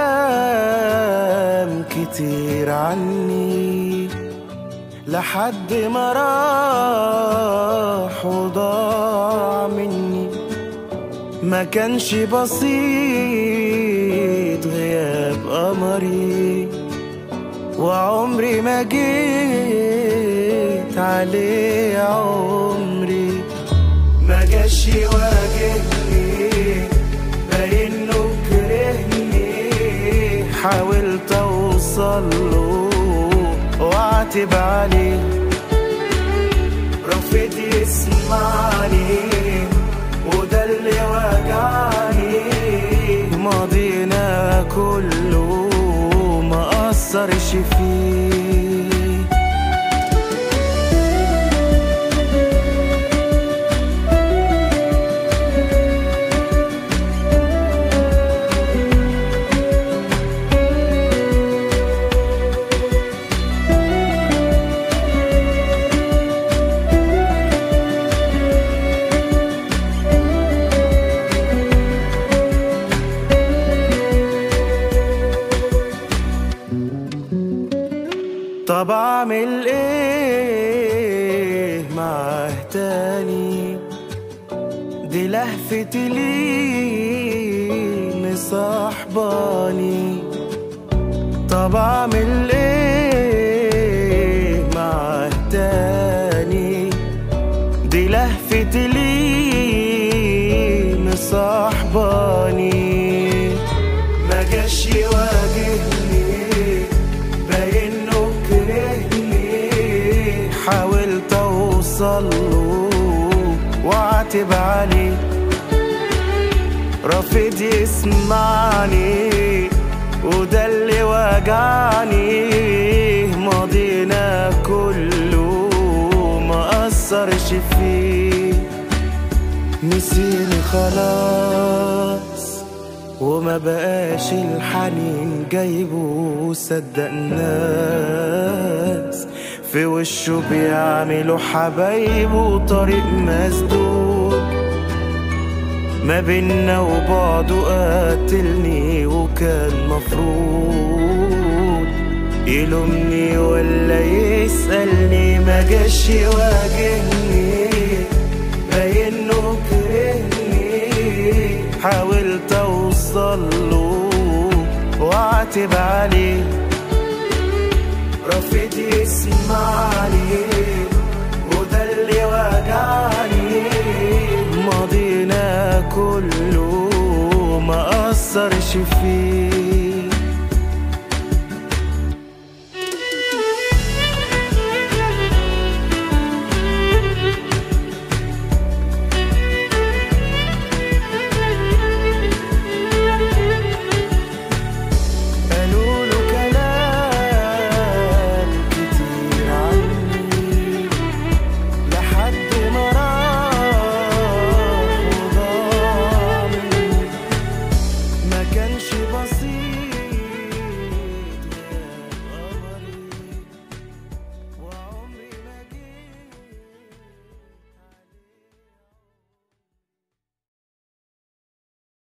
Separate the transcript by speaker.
Speaker 1: كلام كتير عني لحد ما راح وضاع مني. ما كانش بسيط غياب قمري، وعمري ما جيت عليه عمري. ما جاش يواجهني باينه كرهني، حاولت اوصله واعتب عليه، رفض يسمعني وده اللي وجعني. ماضينا كله ما أثرش فيه. طب اعمل ايه معاه تاني؟ دي لهفتي ليه مصاحباني. طب اعمل ايه معاه تاني؟ دي لهفتي ليه مصاحباني. ما جاش يواجهني باينه كرهني، حاولت اوصله واعتب عليه، رافض يسمعني وده اللي وجعني. ماضينا كله ما أثرش فيه. نسيني خلاص وما بقاش الحنين جايبه. صدق الناس في وشه بيعملوا حبايبه. طريق مسدود ما بينا وبعده قاتلني، وكان مفروض يلومني ولا يسألني. ما جاش يواجهني باينه كرهني، حاولت اوصله واعتب عليه، رافض يسمعني وده اللي وجعني. ماضينا كله ما أثرش فيه.